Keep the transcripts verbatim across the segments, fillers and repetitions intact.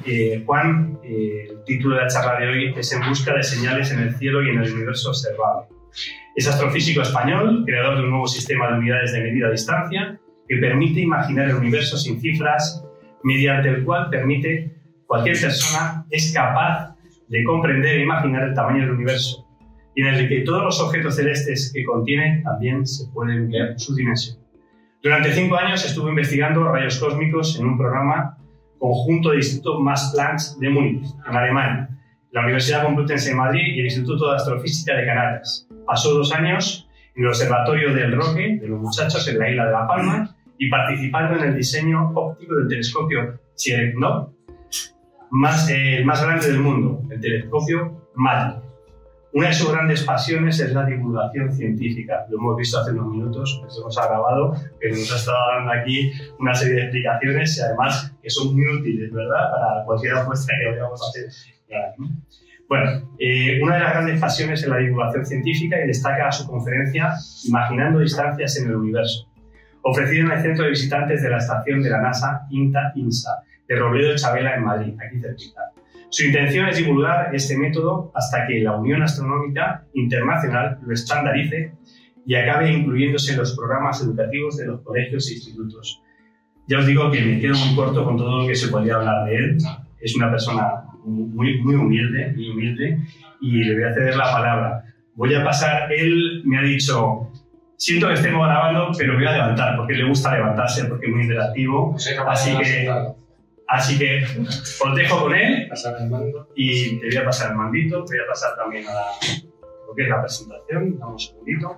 Eh, Juan, eh, el título de la charla de hoy es En busca de señales en el cielo y en el universo observable. Es astrofísico español, creador de un nuevo sistema de unidades de medida a distancia que permite imaginar el universo sin cifras, mediante el cual permite cualquier persona es capaz de comprender e imaginar el tamaño del universo, y en el que todos los objetos celestes que contiene también se pueden ver su dimensión. Durante cinco años estuvo investigando rayos cósmicos en un programa conjunto del Instituto Max Planck de Múnich, en Alemania, la Universidad Complutense de Madrid y el Instituto de Astrofísica de Canarias. Pasó dos años en el Observatorio del Roque de los Muchachos en la isla de La Palma y participando en el diseño óptico del telescopio Cherenkov, más, eh, el más grande del mundo, el telescopio Magic. Una de sus grandes pasiones es la divulgación científica. Lo hemos visto hace unos minutos, que se nos ha grabado, que nos ha estado dando aquí una serie de explicaciones y además que son muy útiles, ¿verdad?, para cualquier apuesta que vayamos a hacer. Bueno, eh, una de las grandes pasiones es la divulgación científica y destaca su conferencia Imaginando distancias en el universo, ofrecida en el centro de visitantes de la estación de la NASA INTA-INSA de Robledo de Chabela en Madrid, aquí cerquita. Su intención es divulgar este método hasta que la Unión Astronómica Internacional lo estandarice y acabe incluyéndose en los programas educativos de los colegios e institutos. Ya os digo que me quedo muy corto con todo lo que se podría hablar de él. Es una persona muy, muy humilde, muy humilde, y le voy a ceder la palabra. Voy a pasar, él me ha dicho, siento que estemos grabando, pero voy a levantar, porque le gusta levantarse, porque es muy interactivo, así que... Así que os dejo con él y te voy a pasar el mandito, te voy a pasar también a la, lo que es la presentación. Dame un segundito.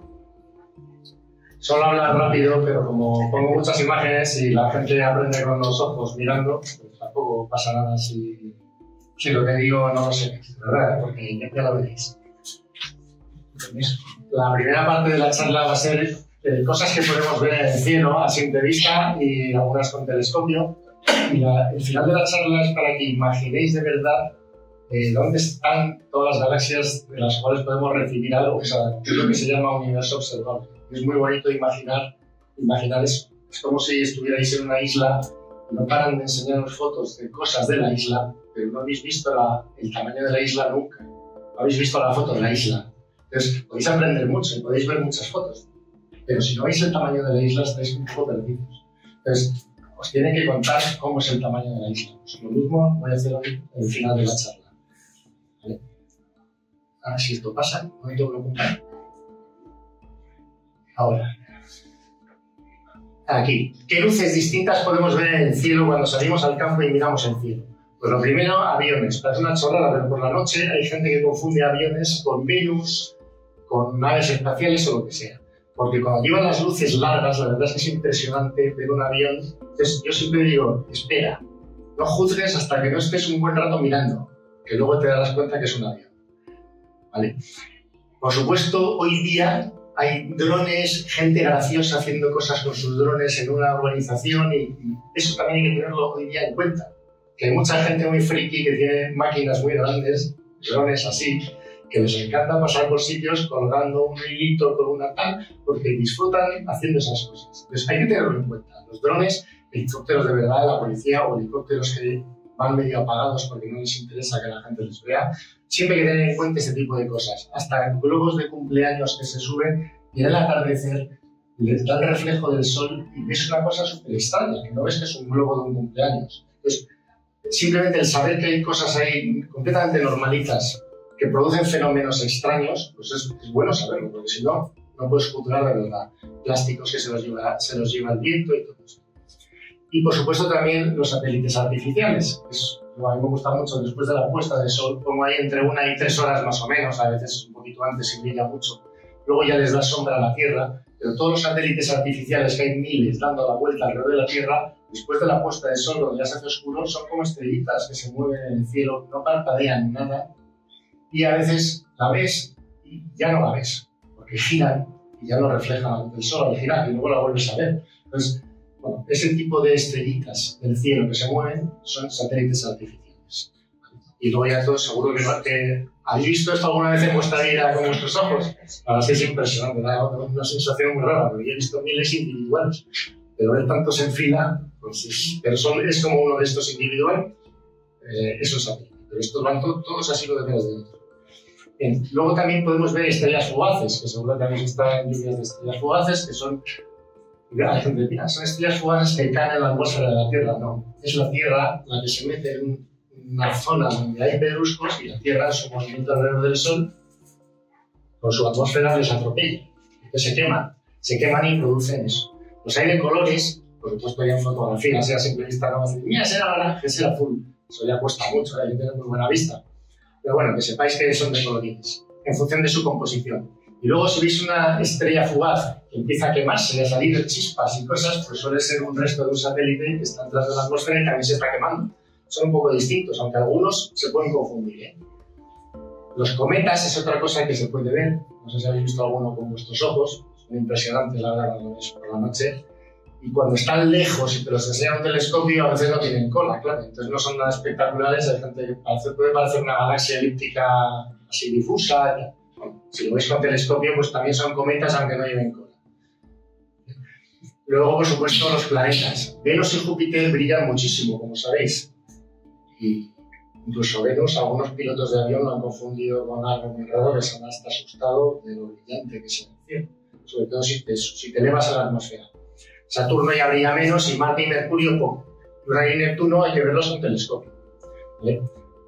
Solo hablar rápido, pero como pongo muchas imágenes y la gente aprende con los ojos mirando, pues tampoco pasa nada si, si lo que digo no lo sé, ¿verdad? Porque ya, ya lo veréis. La primera parte de la charla va a ser eh, cosas que podemos ver en el cielo a simple vista y algunas con telescopio. Y la, el final de la charla es para que imaginéis de verdad eh, dónde están todas las galaxias de las cuales podemos recibir algo, que es lo que se llama universo observable. Es muy bonito imaginar, imaginar eso. Es como si estuvierais en una isla y no paran de enseñaros fotos de cosas de la isla, pero no habéis visto la, el tamaño de la isla nunca. No habéis visto la foto de la isla. Entonces, podéis aprender mucho y podéis ver muchas fotos, pero si no veis el tamaño de la isla, estáis un poco perdidos. Entonces, os tiene que contar cómo es el tamaño de la isla. Pues lo mismo voy a hacer hoy en el final de la charla. ¿Vale? Ahora, si esto pasa, no hay que preocupar. Ahora. Aquí. ¿Qué luces distintas podemos ver en el cielo cuando salimos al campo y miramos el cielo? Pues lo primero, aviones. Parece una chorrada, pero por la noche hay gente que confunde aviones con Venus, con naves espaciales o lo que sea. Porque cuando llevan las luces largas, la verdad es que es impresionante ver un avión. Entonces, yo siempre digo, espera, no juzgues hasta que no estés un buen rato mirando, que luego te darás cuenta que es un avión. ¿Vale? Por supuesto, hoy día hay drones, gente graciosa haciendo cosas con sus drones en una urbanización y, y eso también hay que tenerlo hoy día en cuenta. Que hay mucha gente muy friki que tiene máquinas muy grandes, drones así, que les encanta pasar por sitios colgando un hilito con una tal, porque disfrutan haciendo esas cosas. Entonces hay que tenerlo en cuenta. Los drones, helicópteros de verdad de la policía o helicópteros que van medio apagados porque no les interesa que la gente les vea, siempre hay que tener en cuenta ese tipo de cosas. Hasta globos de cumpleaños que se suben y en el atardecer les da el reflejo del sol y ves una cosa súper extraña, que no ves que es un globo de un cumpleaños. Entonces, simplemente el saber que hay cosas ahí completamente normalitas que producen fenómenos extraños, pues es, es bueno saberlo, porque si no, no puedes juzgar de verdad. Plásticos que se los lleva, se los lleva el viento y todo eso. Y por supuesto también los satélites artificiales. Es, a mí me gusta mucho, después de la puesta de sol, pongo ahí entre una y tres horas más o menos, a veces un poquito antes si brilla mucho. Luego ya les da sombra a la Tierra, pero todos los satélites artificiales, que hay miles dando la vuelta alrededor de la Tierra, después de la puesta de sol, cuando ya se hace oscuro, son como estrellitas que se mueven en el cielo, no parpadean nada. Y a veces la ves y ya no la ves, porque giran y ya no reflejan la luz del sol al girar y luego la vuelves a ver. Entonces, bueno, ese tipo de estrellitas del cielo que se mueven son satélites artificiales. Y luego ya todos seguro que, que ¿habéis visto esto alguna vez en vuestra vida con vuestros ojos? Ahora sí es impresionante, da una sensación muy rara, porque yo he visto miles individuales, pero ver tantos en fila, pues es, pero son, es como uno de estos individuales. eh, es un satélite. Pero estos van to todos así lo detrás de dentro. Bien. Luego también podemos ver estrellas fugaces, que seguro que también están lluvias de estrellas fugaces, que son, la gente mira, son estrellas fugaces que caen en la atmósfera de la Tierra. No, es la Tierra la que se mete en una zona donde hay pedruscos y la Tierra, en su movimiento alrededor del Sol, con su atmósfera les atropella. Entonces se queman, se queman y producen eso. Los hay de colores, por supuesto ya en fotografía, sea a simple vista, no va a decir, mira, ese era naranja, ese era azul. Eso ya cuesta mucho, hay que tener muy buena vista. Pero bueno, que sepáis que son de colorines, en función de su composición. Y luego si veis una estrella fugaz que empieza a quemarse y a salir chispas y cosas, pues suele ser un resto de un satélite que está detrás de la atmósfera y también se está quemando. Son un poco distintos, aunque algunos se pueden confundir, ¿eh? Los cometas es otra cosa que se puede ver. No sé si habéis visto alguno con vuestros ojos. Son impresionantes, la verdad, cuando lo ves por la noche. Y cuando están lejos y te los enseña un telescopio, a veces no tienen cola, claro. Entonces no son nada espectaculares. Hay gente que parece, puede parecer una galaxia elíptica así difusa. Bueno, si lo veis con telescopio, pues también son cometas, aunque no lleven cola. Luego, por supuesto, los planetas. Venus y Júpiter brillan muchísimo, como sabéis. Y incluso Venus, algunos pilotos de avión lo han confundido con algo muy raro, que se han hasta asustado de lo brillante que es el cielo. Sobre todo si te, si te elevas a la atmósfera. Saturno ya brilla menos y Marte y Mercurio poco. Urano y Neptuno hay que verlos con telescopio. ¿Vale?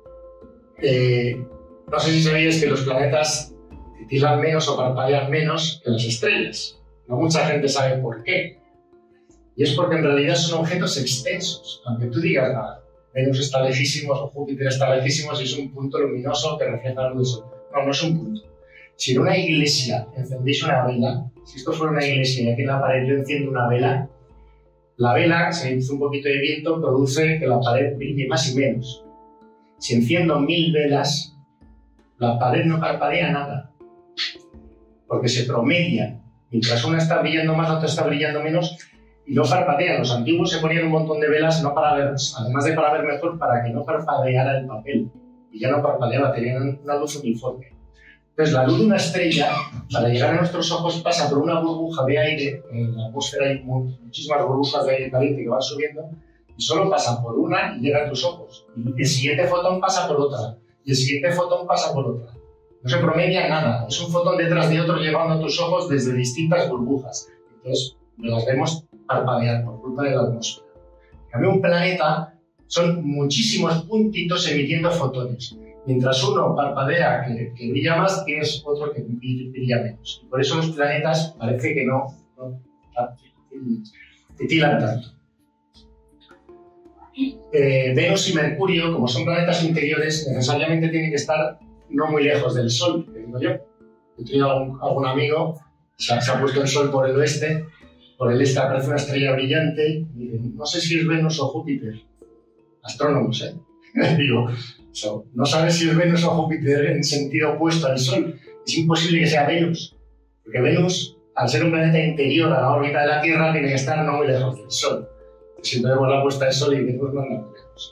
Eh, no sé si sabéis que los planetas titilan menos o parpadean menos que las estrellas. No mucha gente sabe por qué. Y es porque en realidad son objetos extensos. Aunque tú digas nada, Venus está lejísimos o Júpiter está lejísimos y es un punto luminoso que refleja la luz del Sol. No, no es un punto. Si en una iglesia encendéis una vela, si esto fuera una iglesia y aquí en la pared yo enciendo una vela, la vela, si hace un poquito de viento, produce que la pared brille más y menos. Si enciendo mil velas, la pared no parpadea nada, porque se promedian. Mientras una está brillando más, la otra está brillando menos, y no parpadean. Los antiguos se ponían un montón de velas, no para ver, además de para ver mejor, para que no parpadeara el papel. Y ya no parpadeaba, tenían una luz uniforme. Entonces, la luz de una estrella, para llegar a nuestros ojos, pasa por una burbuja de aire. En la atmósfera hay muchísimas burbujas de aire caliente que van subiendo, y solo pasan por una y llegan a tus ojos. Y el siguiente fotón pasa por otra, y el siguiente fotón pasa por otra. No se promedia nada, es un fotón detrás de otro llegando a tus ojos desde distintas burbujas. Entonces, las vemos parpadear por culpa de la atmósfera. En cambio, un planeta son muchísimos puntitos emitiendo fotones. Mientras uno parpadea que, que brilla más, tienes otro que brilla menos. Y por eso los planetas parece que no, no titilan tanto. Eh, Venus y Mercurio, como son planetas interiores, necesariamente tienen que estar no muy lejos del Sol, que digo yo. He tenido algún, algún amigo, se, se ha puesto el Sol por el oeste, por el este aparece una estrella brillante, y dicen, no sé si es Venus o Júpiter. Astrónomos, ¿eh? Digo, so, no sabes si es Venus o Júpiter en sentido opuesto al Sol. Es imposible que sea Venus, porque Venus, al ser un planeta interior a la órbita de la Tierra, tiene que estar no muy lejos del Sol. Siempre vemos la puesta del Sol y Venus no anda muy lejos.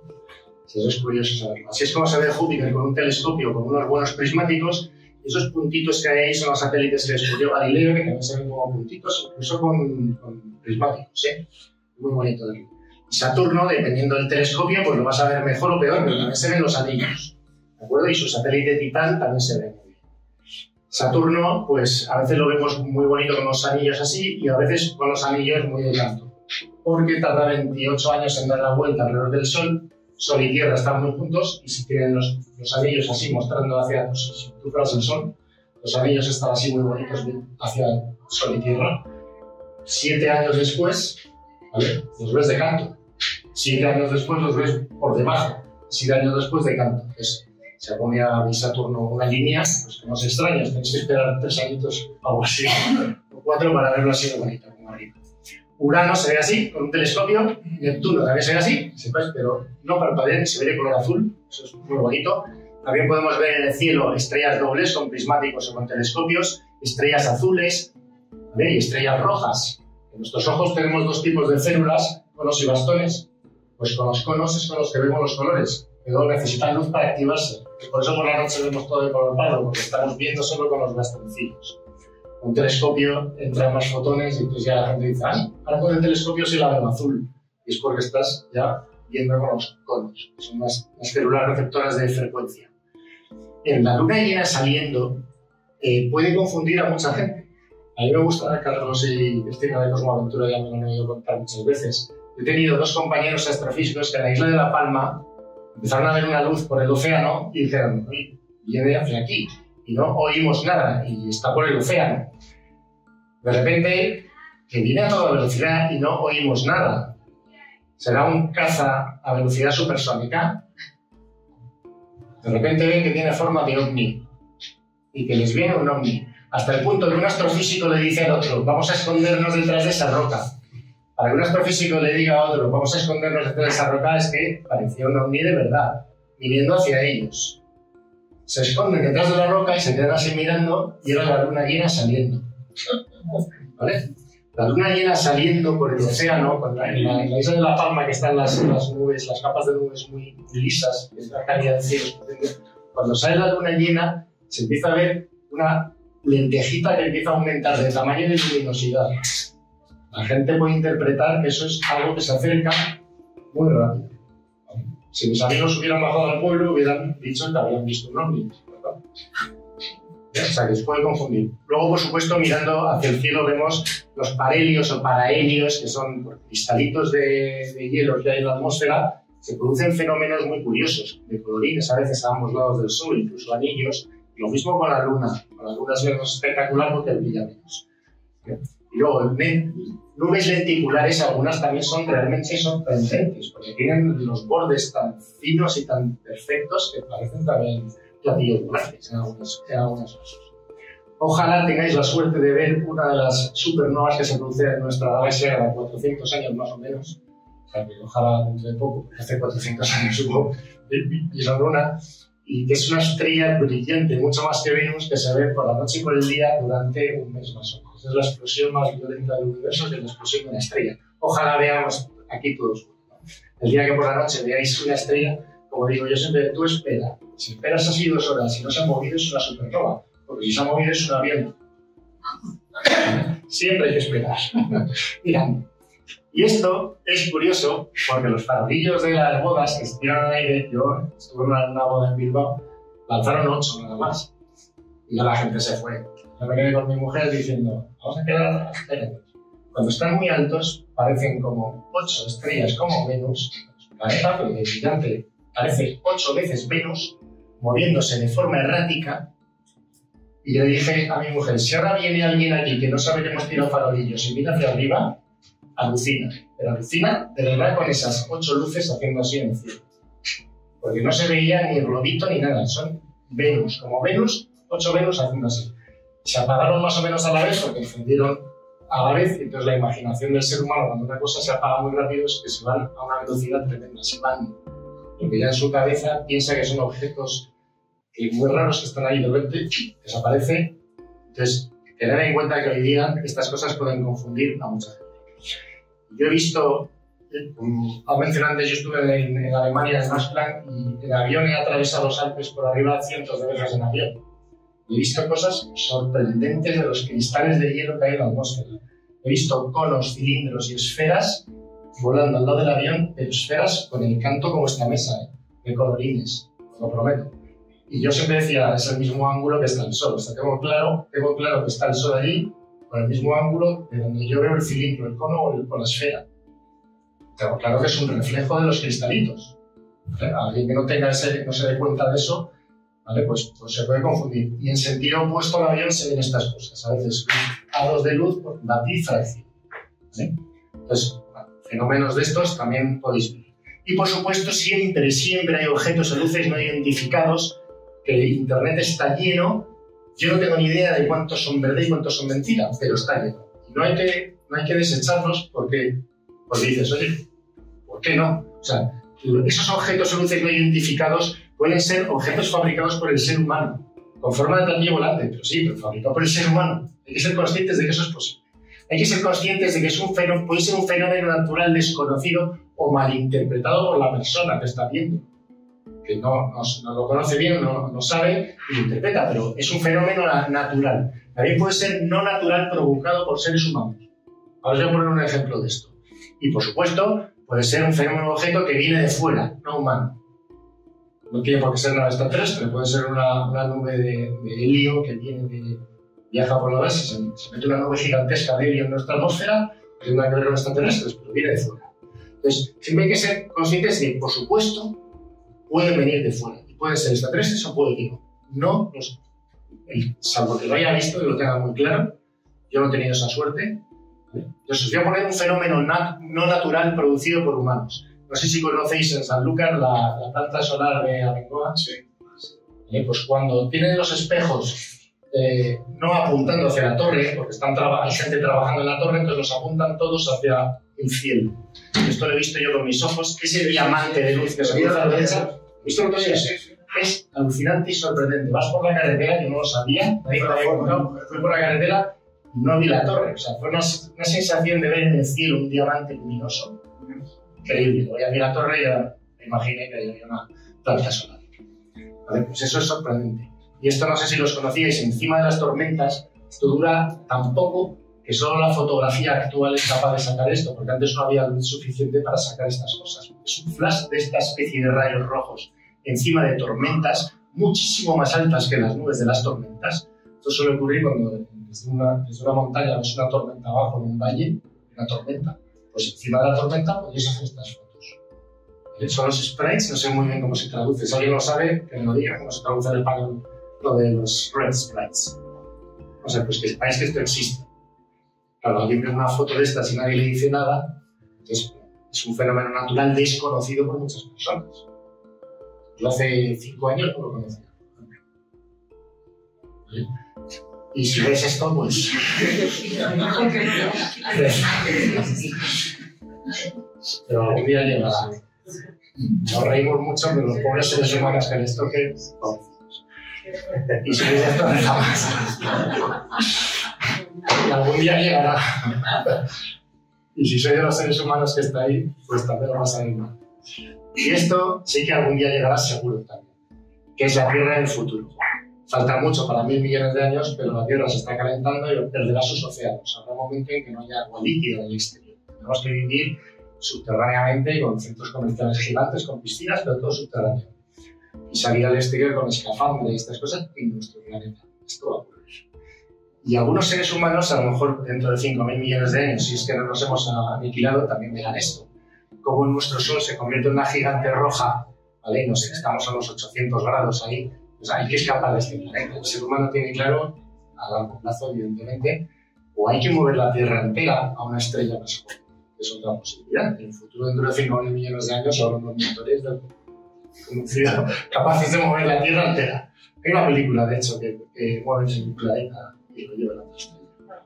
Eso es curioso saberlo. Así es como se ve Júpiter con un telescopio, con unos buenos prismáticos. Esos puntitos que hay ahí son los satélites que descubrió Galileo, que también se ven como puntitos, incluso con, con prismáticos, ¿eh? Muy bonito de verlo. Y Saturno, dependiendo del telescopio, pues lo vas a ver mejor o peor, pero también se ven los anillos, ¿de acuerdo? Y su satélite Titán también se ve muy bien. Saturno, pues a veces lo vemos muy bonito con los anillos así, y a veces con los anillos muy de llanto, porque tarda veintiocho años en dar la vuelta alrededor del Sol. Sol y Tierra están muy juntos, y si tienen los, los anillos así mostrando hacia, pues, si tú fueras el Sol, los anillos están así muy bonitos hacia Sol y Tierra. Siete años después, ¿vale?, los ves de canto. Siete años después los ves por debajo. Siete años después de canto. Entonces, se pone a mi Saturno una línea, pues que no se extraña, tenéis que esperar tres añitos, algo así, o cuatro, para verlo así de bonito, como ahorita. Urano se ve así, con un telescopio. Neptuno también se ve así, sepáis, pero no parpadea, se ve de color azul, eso es muy bonito. También podemos ver en el cielo estrellas dobles con prismáticos o con telescopios, estrellas azules, ¿vale?, y estrellas rojas. En nuestros ojos tenemos dos tipos de células, conos y bastones. Pues con los conos es con los que vemos los colores, pero necesitan luz para activarse. Por eso por la noche vemos todo de color pardo, porque estamos viendo solo con los bastoncillos. Con un telescopio entran más fotones y entonces ya la gente dice, ah, ahora con el telescopio sí la veo azul. Y es porque estás ya viendo con los conos, que son las, las células receptoras de frecuencia. En la luna llena saliendo eh, puede confundir a mucha gente. A mí me gusta, Carlos y Cristina de Cosmoaventura, ya me lo han oído contar muchas veces. He tenido dos compañeros astrofísicos que en la isla de La Palma empezaron a ver una luz por el océano y dijeron, oye, viene hacia aquí, y no oímos nada, y está por el océano. De repente, que viene a toda velocidad y no oímos nada. ¿Será un caza a velocidad supersónica? De repente ven que tiene forma de ovni, y que les viene un ovni. Hasta el punto que un astrofísico le dice al otro, vamos a escondernos detrás de esa roca. Para que un astrofísico le diga a otro, vamos a escondernos detrás de esa roca, es que parecía un ovni de verdad, viniendo hacia ellos. Se esconden detrás de la roca y se quedan así mirando, y era la luna llena saliendo. ¿Vale? La luna llena saliendo por el océano, con la, en, la, en la isla de La Palma, que están las, las nubes, las capas de nubes muy lisas, que es la calidad del cielo. Cuando sale la luna llena, se empieza a ver una lentejita que empieza a aumentar de tamaño y de luminosidad. La gente puede interpretar que eso es algo que se acerca muy rápido. Si mis amigos hubieran bajado al pueblo, hubieran dicho que habían visto un ovni. O sea, que se puede confundir. Luego, por supuesto, mirando hacia el cielo vemos los parhelios o parahelios, que son cristalitos de, de hielo que hay en la atmósfera. Se producen fenómenos muy curiosos, de colorines a veces a ambos lados del Sol, incluso anillos. Y lo mismo con la Luna. Con la Luna es menos espectacular porque brilla menos. Y luego, nubes lenticulares, algunas también son realmente sorprendentes, porque tienen los bordes tan finos y tan perfectos que parecen también platillos volantes en algunos casos. Ojalá tengáis la suerte de ver una de las supernovas que se produce en nuestra galaxia cada cuatrocientos años más o menos. O sea, que ojalá dentro de poco, porque hace cuatrocientos años hubo y la Luna, y que es una estrella brillante, mucho más que Venus, que se ve por la noche y por el día durante un mes más o menos. Es la explosión más violenta del universo, que es la explosión de una estrella. Ojalá veamos aquí todos. El día que por la noche veáis una estrella, como digo yo siempre, tú espera. Si esperas así dos horas y no se ha movido, es una supernova. Porque si se ha movido, es un avión. Siempre hay que esperar. Mirando. Y esto es curioso, porque los farolillos de las bodas que se tiran al aire, yo estuve en una, una boda en Bilbao, lanzaron ocho nada más. Y ya la gente se fue. Yo me quedé con mi mujer diciendo, vamos a quedar espérenme. Cuando están muy altos, parecen como ocho estrellas como Venus. Un planeta brillante, parece ocho veces Venus, moviéndose de forma errática. Y yo dije a mi mujer, si ahora viene alguien aquí que no sabe que hemos tirado farolillos y mira hacia arriba, alucina. Pero alucina de verdad con esas ocho luces haciendo así en el cielo. Porque no se veía ni el globito ni nada. Son Venus, como Venus, ocho Venus haciendo así. Se apagaron más o menos a la vez porque encendieron a la vez, y entonces la imaginación del ser humano cuando una cosa se apaga muy rápido es que se van a una velocidad tremenda, se van, porque ya en su cabeza piensa que son objetos eh, muy raros que están ahí, de repente desaparece. Entonces, tener en cuenta que hoy día estas cosas pueden confundir a mucha gente. Yo he visto, como mencioné antes, yo estuve en, en Alemania, en Masplan, y en avión he atravesado los Alpes por arriba cientos de veces en avión. He visto cosas sorprendentes de los cristales de hielo que hay en la atmósfera. He visto conos, cilindros y esferas volando al lado del avión, pero esferas con el canto como esta mesa, ¿eh? De colorines, os lo prometo. Y yo siempre decía, es el mismo ángulo que está el Sol. O sea, tengo claro, tengo claro que está el Sol allí, con el mismo ángulo de donde yo veo el cilindro, el cono o, el, o la esfera. Tengo claro que es un reflejo de los cristalitos. ¿Vale? Alguien que no, tenga ese, no se dé cuenta de eso, ¿vale? Pues, pues se puede confundir. Y en sentido opuesto al avión se ven estas cosas. A veces halos de luz por la difracción. ¿Vale? Entonces, bueno, fenómenos de estos también podéis ver. Y por supuesto, siempre, siempre hay objetos o luces no identificados, que el Internet está lleno. Yo no tengo ni idea de cuántos son verdad y cuántos son mentira, pero está lleno. Y no hay que, no hay que desecharlos porque, porque dices, oye, ¿por qué no? O sea, esos objetos o luces no identificados pueden ser objetos fabricados por el ser humano, con forma de platillo volante, pero sí, pero fabricado por el ser humano. Hay que ser conscientes de que eso es posible. Hay que ser conscientes de que es un fenómeno, puede ser un fenómeno natural desconocido o malinterpretado por la persona que está viendo, que no, no, no lo conoce bien, no, no sabe y lo interpreta, pero es un fenómeno natural. También puede ser no natural provocado por seres humanos. Ahora os voy a poner un ejemplo de esto. Y por supuesto, puede ser un fenómeno objeto que viene de fuera, no humano. No tiene por qué ser nada extraterrestre, puede ser una, una nube de, de helio que viene de, viaja por la base, se, se mete una nube gigantesca de helio en nuestra atmósfera, no tiene nada que ver con extraterrestres, pero viene de fuera. Entonces, siempre hay que ser conscientes de que, por supuesto, pueden venir de fuera. Y pueden ser extraterrestres o puede que no. No, los, el, salvo que lo haya visto y lo tenga muy claro. Yo no he tenido esa suerte. Entonces, os voy a poner un fenómeno nat no natural producido por humanos. No sé si conocéis en Sanlúcar la, la planta solar de Abengoa. Sí. Eh, pues cuando tienen los espejos eh, no apuntando hacia la torre, porque están hay gente trabajando en la torre, entonces los apuntan todos hacia el cielo. Esto lo he visto yo con mis ojos. Ese diamante de luz que se cruza a la derecha, ¿visto lo que es? Es alucinante y sorprendente. Vas por la carretera, yo no lo sabía, nadie me lo había contado, fui por la carretera y no vi la torre. O sea, fue una, una sensación de ver en el cielo un diamante luminoso. Increíble. Voy a ver la torre y ya me imaginé que había una planta solar. Vale, pues eso es sorprendente. Y esto no sé si los conocíais, encima de las tormentas, esto dura tan poco que solo la fotografía actual es capaz de sacar esto, porque antes no había luz suficiente para sacar estas cosas. Es un flash de esta especie de rayos rojos encima de tormentas muchísimo más altas que las nubes de las tormentas. Esto suele ocurrir cuando desde una, desde una montaña ves una tormenta abajo en un valle, una tormenta. Pues encima de la tormenta podéis hacer estas fotos. ¿Vale? Son los sprites, no sé muy bien cómo se traduce. Si alguien lo sabe, que me lo diga, cómo se traduce en el panel lo de los red sprites. O sea, pues que sepáis que esto existe. Claro, alguien ve una foto de estas y nadie le dice nada, entonces es un fenómeno natural desconocido por muchas personas. Yo hace cinco años no lo conocía. ¿Vale? Y si ves esto, pues... Pero algún día llegará. Nos reímos mucho, pero los pobres seres humanos que les toque, pobrecitos. Y si ves esto, jamás. Y algún día llegará. Y si soy de los seres humanos que está ahí, pues también lo vas a ver mal. Y esto sí que algún día llegará seguro también, que es la Tierra del futuro. Falta mucho para mil millones de años, pero la Tierra se está calentando y perderá sus océanos. Habrá un momento en que no haya agua líquida en el exterior. Tenemos que vivir subterráneamente y con centros comerciales gigantes, con piscinas, pero todo subterráneo. Y salir al exterior con escafandra y estas cosas en nuestro planeta. Esto va a ocurrir. Y algunos seres humanos, a lo mejor dentro de cinco mil millones de años, si es que no nos hemos aniquilado, también verán esto. Como en nuestro Sol se convierte en una gigante roja, ¿vale? Y nos, estamos a los ochocientos grados ahí, pues hay que escapar de este planeta. El ser humano tiene claro, a largo plazo, evidentemente, o hay que mover la Tierra entera a una estrella más joven. Es otra posibilidad. En el futuro, dentro de cinco mil millones de años, habrá unos motores conocidos capaces de mover la Tierra entera. Hay una película, de hecho, que, que mueve el planeta y lo lleva a la estrella.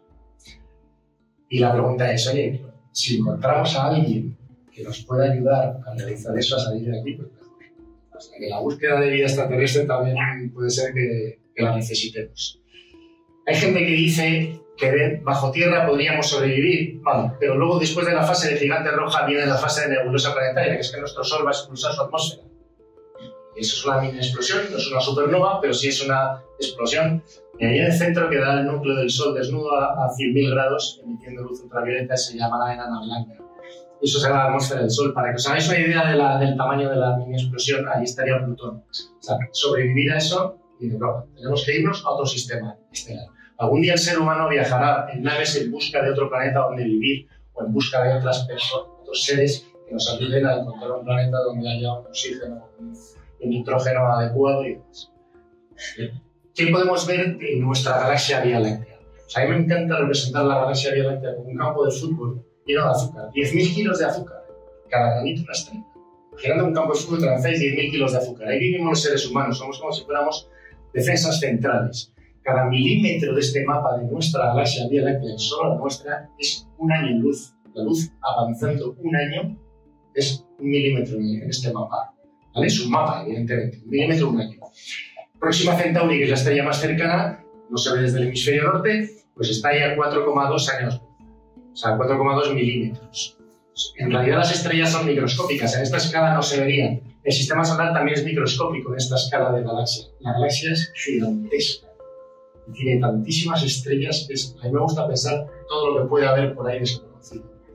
Y la pregunta es, oye, si encontramos a alguien que nos pueda ayudar a realizar eso, a salir de aquí, pues mejor. O sea, que la búsqueda de vida extraterrestre también puede ser que, que la necesitemos. Hay gente que dice que bajo tierra podríamos sobrevivir, vale, pero luego después de la fase de gigante roja viene la fase de nebulosa planetaria, que es que nuestro Sol va a expulsar su atmósfera. Y eso es una mini explosión, no es una supernova, pero sí es una explosión. Y ahí en el centro queda el núcleo del Sol desnudo a, a cien mil grados, emitiendo luz ultravioleta, se llama la enana blanca. Eso será la atmósfera del Sol. Para que os hagáis una idea de la, del tamaño de la mini explosión, ahí estaría Plutón. O sea, sobrevivir a eso, y de broma, tenemos que irnos a otro sistema estelar. Algún día el ser humano viajará en naves en busca de otro planeta donde vivir, o en busca de otras personas, otros seres que nos ayuden a encontrar un planeta donde haya un oxígeno, un, un nitrógeno adecuado y demás. ¿Qué podemos ver en nuestra galaxia Vía Láctea? O sea, a mí me encanta representar la galaxia Vía Láctea como un campo de fútbol lleno de azúcar. diez mil kilos de azúcar. Cada granito una estrella. Imaginando un campo de fútbol, lanzáis diez mil kilos de azúcar. Ahí vivimos los seres humanos. Somos como si fuéramos defensas centrales. Cada milímetro de este mapa de nuestra galaxia Vía Láctea, solo la nuestra, es un año en luz. La luz avanzando un año es un milímetro en este mapa. ¿Vale? Es un mapa, evidentemente. Un milímetro, un año. Próxima Centauri, que es la estrella más cercana, no se ve desde el hemisferio norte, pues está ahí a cuatro coma dos años. O sea, cuatro coma dos milímetros. En realidad las estrellas son microscópicas, en esta escala no se verían. El sistema solar también es microscópico en esta escala de galaxia. La galaxia es gigantesca. Y tiene tantísimas estrellas que es, a mí me gusta pensar todo lo que puede haber por ahí desconocido.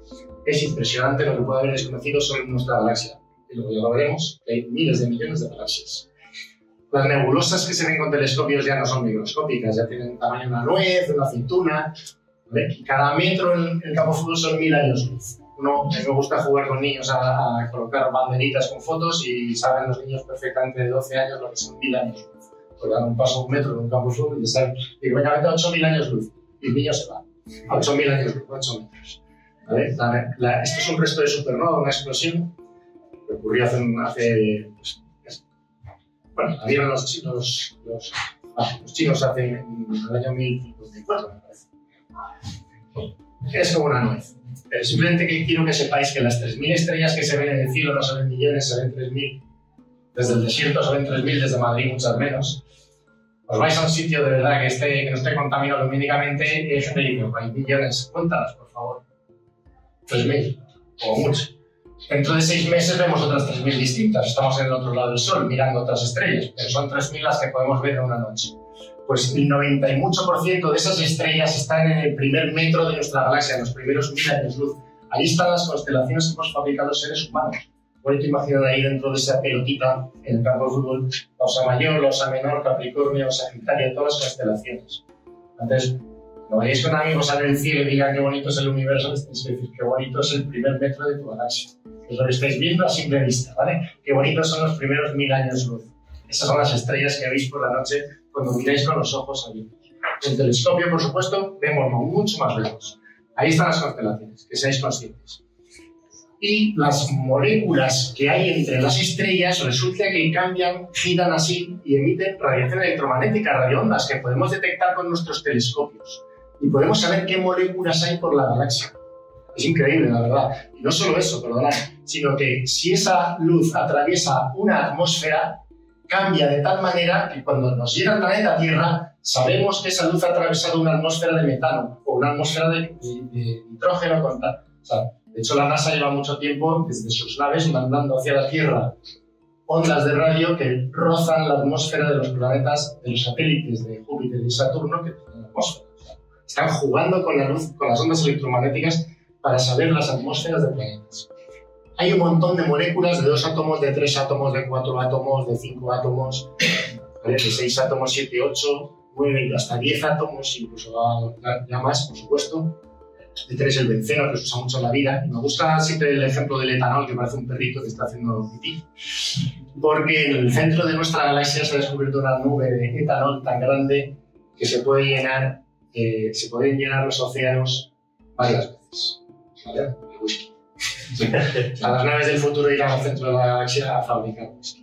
Es impresionante lo que puede haber desconocido solo en nuestra galaxia. Y luego ya lo veremos, que hay miles de millones de galaxias. Las nebulosas que se ven con telescopios ya no son microscópicas, ya tienen tamaño de una nuez, de una aceituna. ¿Vale? Cada metro en el campo de fútbol son mil años luz. Uno, a mí me gusta jugar con niños a, a colocar banderitas con fotos y saben los niños perfectamente de doce años lo que son mil años luz. Pues dan un paso un metro en un campo de fútbol y saben, digo, venga, vete a ocho mil años luz. Y el niño se va. A ocho mil años luz, ocho metros. ¿Vale? La, la, esto es un resto de supernova, una explosión que ocurrió hace... hace pues, bueno, la vieron los chinos, los, ah, los chinos hace en el año mil cincuenta y cuatro, me parece. Es como una nuez. Pero simplemente que quiero que sepáis que las tres mil estrellas que se ven en el cielo no se ven millones, se ven tres mil. Desde el desierto se ven tres mil, desde Madrid muchas menos. Os vais a un sitio de verdad que, esté, que no esté contaminado lumínicamente y hay gente que dice, hay millones, cuéntalas, por favor. tres mil, o mucho. Dentro de seis meses vemos otras tres mil distintas. Estamos en el otro lado del Sol mirando otras estrellas, pero son tres mil las que podemos ver en una noche. Pues el noventa y mucho por ciento de esas estrellas están en el primer metro de nuestra galaxia, en los primeros mil años luz. Ahí están las constelaciones que hemos fabricado los seres humanos. Podéis imaginar ahí dentro de esa pelotita, en el campo de fútbol, la Osa Mayor, la Osa Menor, Capricornio, Sagitario, todas las constelaciones. Entonces, cuando vayáis con amigos a ver el cielo y digan qué bonito es el universo, les tenéis que decir qué bonito es el primer metro de tu galaxia. Eso lo estáis viendo a simple vista, ¿vale? Qué bonitos son los primeros mil años luz. Esas son las estrellas que veis por la noche cuando miráis con los ojos abiertos. En el telescopio, por supuesto, vemos mucho más lejos. Ahí están las constelaciones, que seáis conscientes. Y las moléculas que hay entre las estrellas resulta que cambian, giran así y emiten radiación electromagnética, radioondas, que podemos detectar con nuestros telescopios. Y podemos saber qué moléculas hay por la galaxia. Es increíble, la verdad. Y no solo eso, perdonad, sino que si esa luz atraviesa una atmósfera, cambia de tal manera que cuando nos llega al planeta Tierra, sabemos que esa luz ha atravesado una atmósfera de metano o una atmósfera de, de, de nitrógeno con tal. O sea, de hecho, la NASA lleva mucho tiempo desde sus naves mandando hacia la Tierra ondas de radio que rozan la atmósfera de los planetas, de los satélites de Júpiter y Saturno que tienen la atmósfera. O sea, están jugando con la luz, con las ondas electromagnéticas para saber las atmósferas de planetas. Hay un montón de moléculas de dos átomos, de tres átomos, de cuatro átomos, de cinco átomos, ¿vale? De seis átomos, siete, ocho, nueve, hasta diez átomos, incluso ya más, por supuesto. De tres el benceno, que se usa mucho en la vida. Y me gusta siempre el ejemplo del etanol, que parece un perrito que está haciendo pipí. Porque en el centro de nuestra galaxia se ha descubierto una nube de etanol tan grande que se puede llenar, eh, se pueden llenar los océanos varias veces. ¿Vale? El whisky. A las naves del futuro irán al centro de la galaxia a fabricar whisky.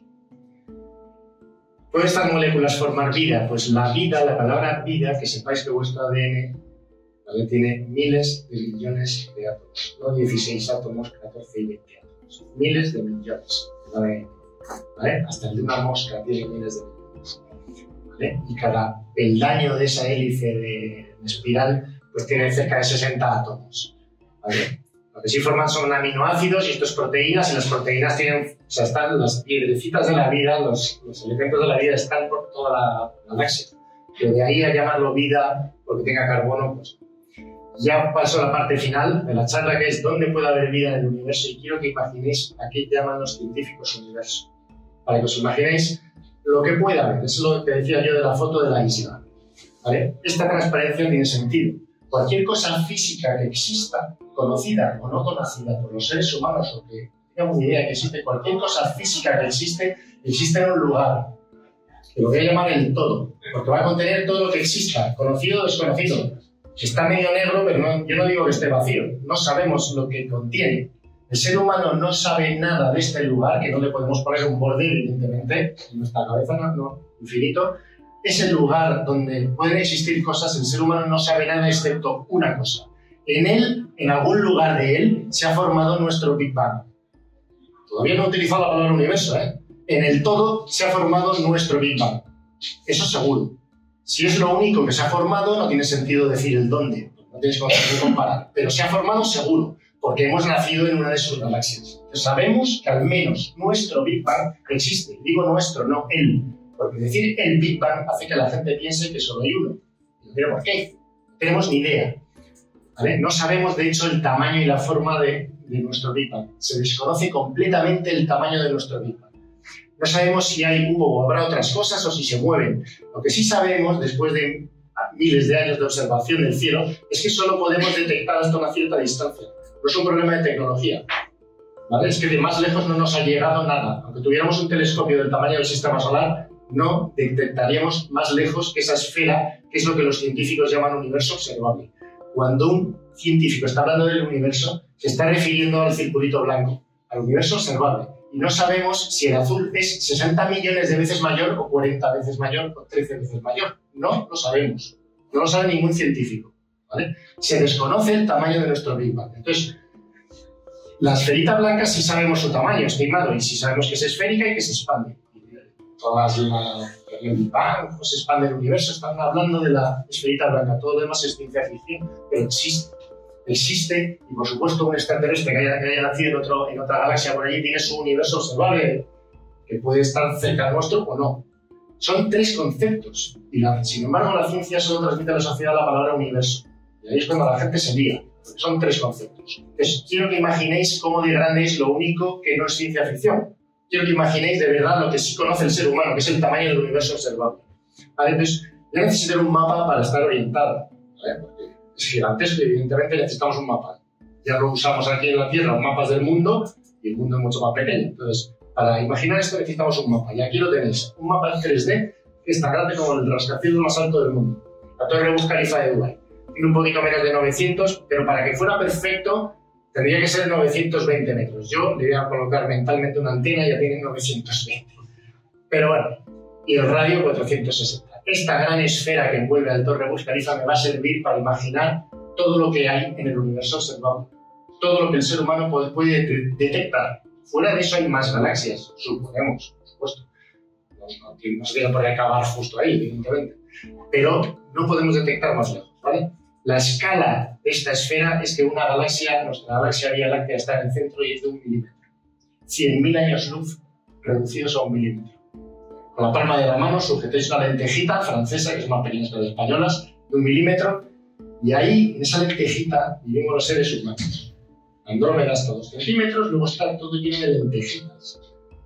¿Pueden estas moléculas formar vida? Pues la vida, la palabra vida, que sepáis que vuestro A D N, ¿vale?, tiene miles de millones de átomos, no dieciséis átomos, catorce y veinte átomos, miles de millones, ¿vale? ¿Vale? Hasta el de una mosca tiene miles de millones, ¿vale? Y cada peldaño de esa hélice de, de espiral pues tiene cerca de sesenta átomos, ¿vale? Lo que sí forman son aminoácidos y esto es proteínas, y las proteínas tienen, o sea, están las piedrecitas de la vida, los, los elementos de la vida están por toda la galaxia. Pero de ahí a llamarlo vida porque tenga carbono, pues ya paso a la parte final de la charla, que es dónde puede haber vida en el universo, y quiero que imaginéis a qué llaman los científicos universo. Para que os imaginéis lo que puede haber. Eso es lo que decía yo de la foto de la isla, ¿vale? Esta transparencia tiene sentido. Cualquier cosa física que exista, conocida o no conocida por los seres humanos, o que tengamos idea que existe, cualquier cosa física que existe, existe en un lugar, que lo voy a llamar el todo, porque va a contener todo lo que exista, conocido o desconocido. Está medio negro, pero no, yo no digo que esté vacío, no sabemos lo que contiene. El ser humano no sabe nada de este lugar, que no le podemos poner un borde, evidentemente, en nuestra cabeza, no, no, infinito. Es el lugar donde pueden existir cosas, el ser humano no sabe nada excepto una cosa. En él, en algún lugar de él, se ha formado nuestro Big Bang. Todavía no he utilizado la palabra universo, ¿eh? En el todo se ha formado nuestro Big Bang. Eso seguro. Si es lo único que se ha formado, no tiene sentido decir el dónde, no tienes que comparar. Pero se ha formado seguro, porque hemos nacido en una de sus galaxias. Entonces sabemos que al menos nuestro Big Bang existe. Digo nuestro, no él. Porque decir el Big Bang hace que la gente piense que solo hay uno. ¿Pero por qué? No tenemos ni idea, ¿vale? No sabemos, de hecho, el tamaño y la forma de, de nuestro Big Bang. Se desconoce completamente el tamaño de nuestro Big Bang. No sabemos si hay, hubo o habrá otras cosas o si se mueven. Lo que sí sabemos, después de miles de años de observación del cielo, es que solo podemos detectar hasta una cierta distancia. No es un problema de tecnología, ¿vale? Es que de más lejos no nos ha llegado nada. Aunque tuviéramos un telescopio del tamaño del sistema solar, no detectaríamos más lejos que esa esfera, que es lo que los científicos llaman universo observable. Cuando un científico está hablando del universo, se está refiriendo al circulito blanco, al universo observable. Y no sabemos si el azul es sesenta millones de veces mayor o cuarenta veces mayor o trece veces mayor. No lo sabemos. No lo sabe ningún científico, ¿vale? Se desconoce el tamaño de nuestro Big Bang. Entonces, la esferita blanca sí sabemos su tamaño estimado y sí sabemos que es esférica y que se expande. Todas las el Big Bang, pues se expande el universo, están hablando de la esferita blanca. Todo lo demás es ciencia ficción, pero existe. Existe, y por supuesto un extraterrestre que haya, que haya nacido en, otro, en otra galaxia por allí tiene su universo observable, que puede estar cerca nuestro o no. Son tres conceptos, y la, sin embargo la ciencia solo transmite a la sociedad la palabra universo. Y ahí es cuando la gente se lía, porque son tres conceptos. Entonces, quiero que imaginéis cómo de grande es lo único que no es ciencia ficción. Quiero que imaginéis de verdad lo que sí conoce el ser humano, que es el tamaño del universo observable. ¿Vale? Entonces, yo necesito un mapa para estar orientado, ¿vale? Porque es gigantesco y evidentemente necesitamos un mapa. Ya lo usamos aquí en la Tierra, mapas del mundo, y el mundo es mucho más pequeño. Entonces, para imaginar esto necesitamos un mapa. Y aquí lo tenéis, un mapa en tres D que es tan grande como el rascacielos más alto del mundo. La Torre Burj Khalifa de Dubái. Tiene un poquito menos de novecientos, pero para que fuera perfecto tendría que ser novecientos veinte metros. Yo le voy a colocar mentalmente una antena y ya tiene novecientos veinte. Pero bueno, y el radio cuatrocientos sesenta. Esta gran esfera que envuelve al Torre Burj Khalifa me va a servir para imaginar todo lo que hay en el universo observable, todo lo que el ser humano puede, puede de detectar. Fuera de eso hay más galaxias, suponemos, por supuesto. No, no, no se tiene por qué acabar justo ahí, evidentemente. Pero no podemos detectar más lejos, ¿vale? La escala de esta esfera es que una galaxia, nuestra galaxia Vía Láctea, está en el centro y es de un milímetro. cien mil años luz reducidos a un milímetro. Con la palma de la mano sujetéis una lentejita francesa, que es más pequeña que las españolas, de un milímetro, y ahí, en esa lentejita, vivimos los seres humanos. Andrómeda hasta dos centímetros, luego está todo lleno de lentejitas,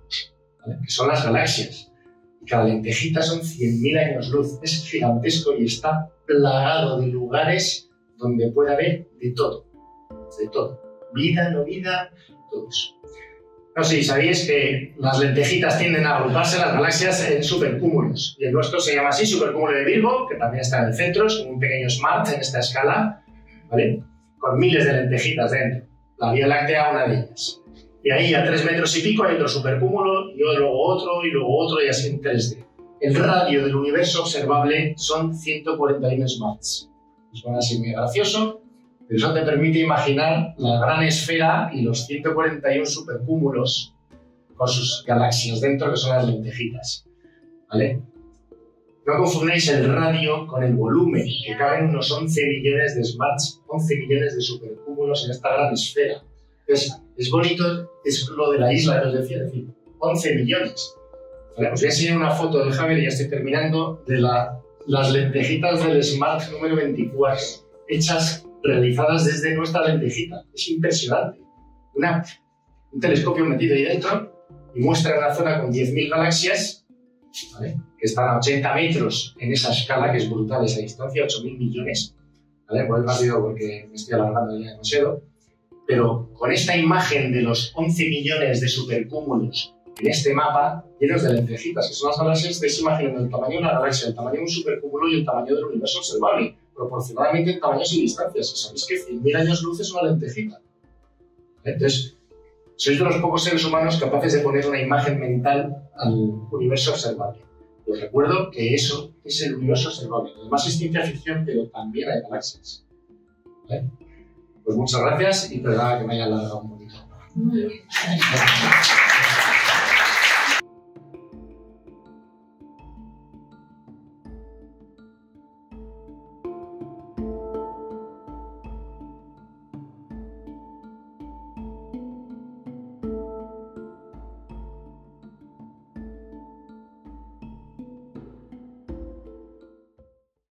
¿vale? Que son las galaxias. Y cada lentejita son cien mil años luz. Es gigantesco y está plagado de lugares donde puede haber de todo. De todo. Vida, no vida, todo eso. No sé si sabéis que las lentejitas tienden a agruparse las galaxias en supercúmulos. Y el nuestro se llama así, supercúmulo de Virgo, que también está en el centro, es como un pequeño SMART en esta escala, ¿vale? Con miles de lentejitas dentro. La Vía Láctea, una de ellas. Y ahí a tres metros y pico hay otro supercúmulo, y luego otro, y luego otro, y así en tres D. El radio del universo observable son ciento cuarenta y uno SMARTs. Suena así muy gracioso, pero eso te permite imaginar la gran esfera y los ciento cuarenta y uno supercúmulos con sus galaxias dentro, que son las lentejitas, ¿vale? No confundáis el radio con el volumen, que caben unos once millones de SMARTs, once millones de supercúmulos en esta gran esfera. Entonces, es bonito, es lo de la isla que os decía, es decir, once millones. ¿Vale? Os voy a enseñar una foto del Javier, y ya estoy terminando, de la, las lentejitas del SMART número veinticuatro, hechas, realizadas desde nuestra lentejita. Es impresionante. Una, un telescopio metido ahí dentro y muestra una zona con diez mil galaxias, ¿vale? Que están a ochenta metros en esa escala, que es brutal esa distancia, ocho mil millones. ¿Vale? Voy rápido porque me estoy alargando ya demasiado. Pero con esta imagen de los once millones de supercúmulos en este mapa, llenos de lentejitas, que son las galaxias, estáis imaginando el tamaño de una galaxia, el tamaño de un supercúmulo y el tamaño del universo observable, proporcionalmente en tamaños y distancias. Sabéis que cien mil años luz es una lentejita. Entonces, sois de los pocos seres humanos capaces de poner una imagen mental al universo observable. Os recuerdo que eso es el universo observable. Además es ciencia ficción, pero también hay galaxias. ¿Vale? Pues muchas gracias y perdona que me haya alargado un poquito.